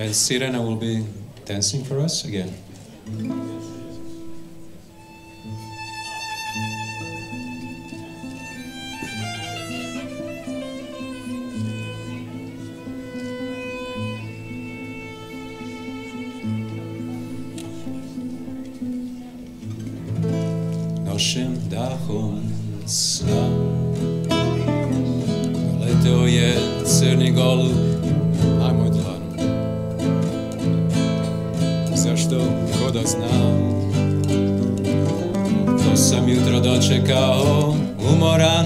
And Sirena will be dancing for us again. Nošem dahom sna leteo je crni golub na moj dlanu. Zašto ko da znam, to sam jutro dočekao umoran.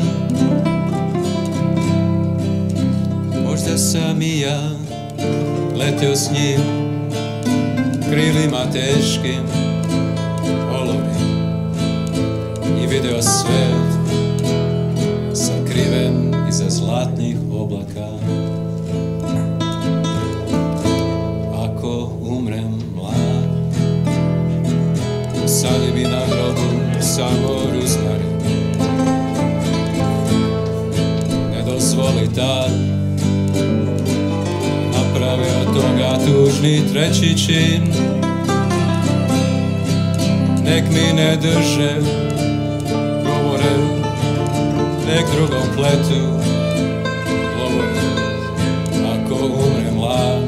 Možda sam i ja leteo s njim krilima teškim, olovnim, i video svet sakriven iza zlatnih oblaka. Ako umrem mlad, sadi mi na grobu samo ruzmarin. Ne dozvoli tad, napravi od toga tužni treći čin. Nek mi ne drže govore, nek drugom pletu lovore. Ako umre mlad,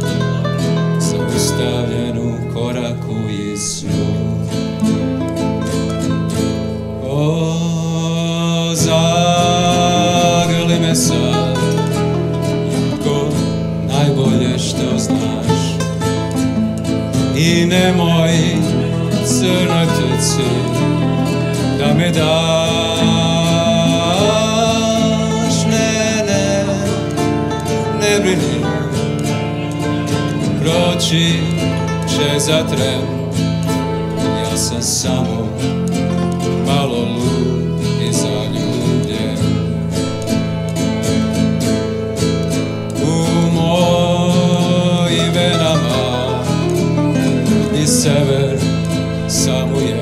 zaustavljen u koraku i snu. O, zagrli me sad, ko najbolje što znaš, i nemoj crnoj ptici da me daš. Ne brini, proći će za tren. Ja sam samo malo lud i zaljubljen. U mojim venama i sever samo je.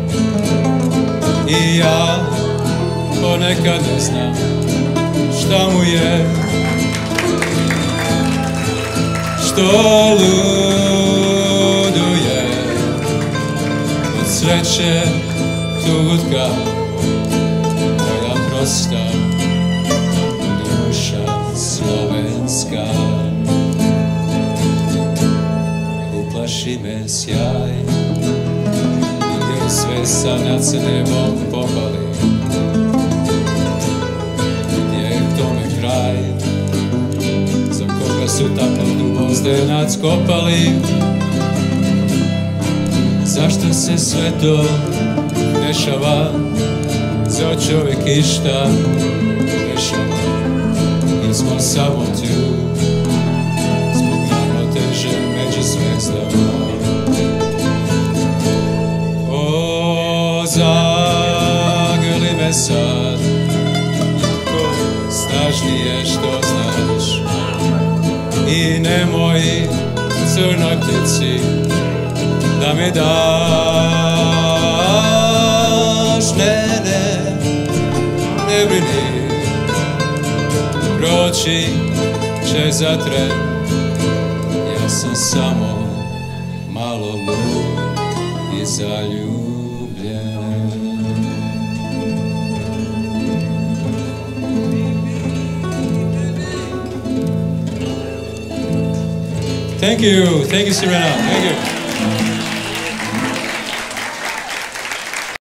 I ja ponekad ne znam šta mu je, što luduje od sreće tugutka, moja prosta duša slovenska. Uplaši me sjaj, jer sve sad se nebom popali. Gdje je tome kraj, za koga su tako dubo zdenac kopali? Zašto se sve to dešava, za čovjek išta dešava? Jer smo samo tu, zbog ravnoteže među zvezdama. Zagrli me sad, ko snažnije što znaš, i nemoj crnoj ptici da me daš. Ne brini, proći će za tren. Ja sam samo malo lud i zaljubljen. Thank you, Sirena. Thank you.